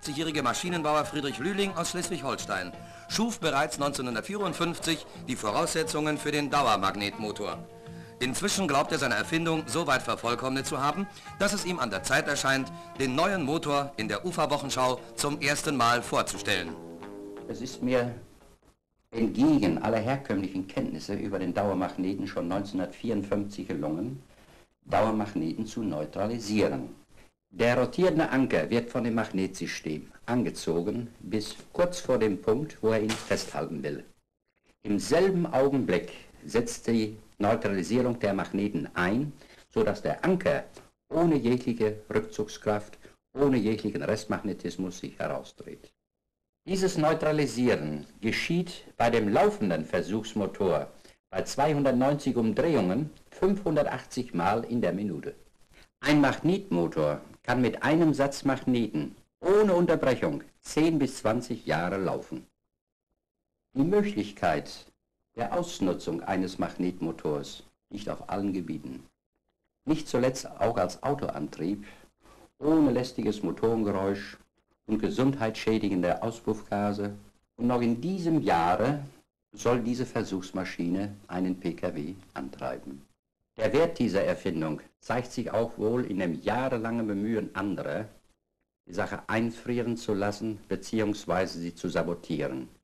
51-jährige Maschinenbauer Friedrich Lühling aus Schleswig-Holstein schuf bereits 1954 die Voraussetzungen für den Dauermagnetmotor. Inzwischen glaubt er seine Erfindung so weit vervollkommnet zu haben, dass es ihm an der Zeit erscheint, den neuen Motor in der UFA-Wochenschau zum ersten Mal vorzustellen. Es ist mir entgegen aller herkömmlichen Kenntnisse über den Dauermagneten schon 1954 gelungen, Dauermagneten zu neutralisieren. Der rotierende Anker wird von dem Magnetsystem angezogen bis kurz vor dem Punkt, wo er ihn festhalten will. Im selben Augenblick setzt die Neutralisierung der Magneten ein, sodass der Anker ohne jegliche Rückzugskraft, ohne jeglichen Restmagnetismus sich herausdreht. Dieses Neutralisieren geschieht bei dem laufenden Versuchsmotor bei 290 Umdrehungen 580 Mal in der Minute. Ein Magnetmotor kann mit einem Satz Magneten ohne Unterbrechung 10 bis 20 Jahre laufen. Die Möglichkeit der Ausnutzung eines Magnetmotors liegt auf allen Gebieten. Nicht zuletzt auch als Autoantrieb, ohne lästiges Motorengeräusch und gesundheitsschädigende Auspuffgase. Und noch in diesem Jahre soll diese Versuchsmaschine einen PKW antreiben. Der Wert dieser Erfindung zeigt sich auch wohl in dem jahrelangen Bemühen anderer, die Sache einfrieren zu lassen bzw. sie zu sabotieren.